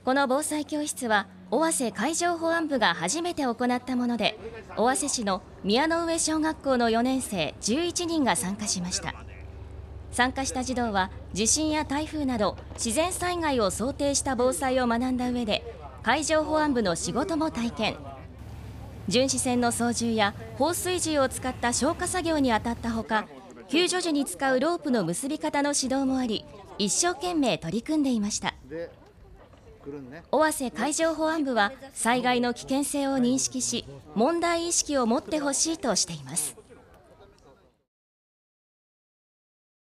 この防災教室は尾鷲海上保安部が初めて行ったもので、尾鷲市の宮の上小学校の4年生11人が参加しました。参加した児童は地震や台風など自然災害を想定した防災を学んだ上で、海上保安部の仕事も体験。巡視船の操縦や放水銃を使った消火作業に当たったほか、救助時に使うロープの結び方の指導もあり、一生懸命取り組んでいました。尾鷲海上保安部は災害の危険性を認識し、問題意識を持ってほしいとしています。